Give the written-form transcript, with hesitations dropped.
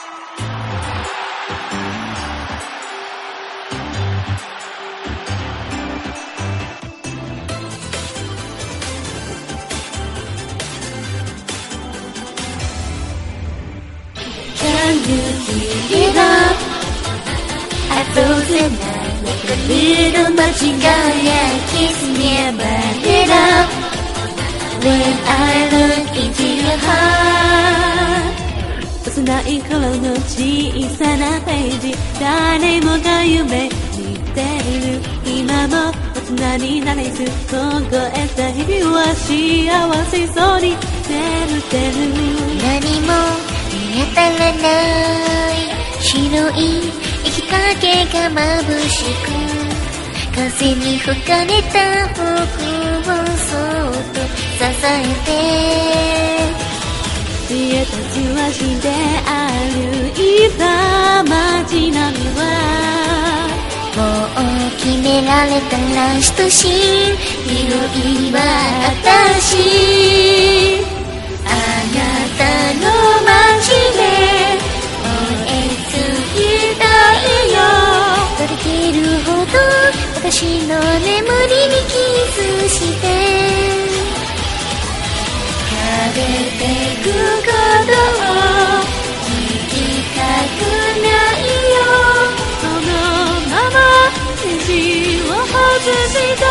Can you hear it up? I frozen night like a little machine gun. Yeah, kiss me and burn it up. When I look into your heart. 幼い頃の小さなページ、誰もが夢見てる。今も大人になれず凍えた日々は幸せそうに眠ってる。何も見当たらない白い息影が眩しく、風に吹かれた僕をそっと支えて、家とつわしで歩いた街並みはもう決められたラストシーン。広いは私、あなたの街で燃え尽きたいよ。とろけるほど私の眠りにキスして食べてくことを聞きたくないよ。そのままネジを外して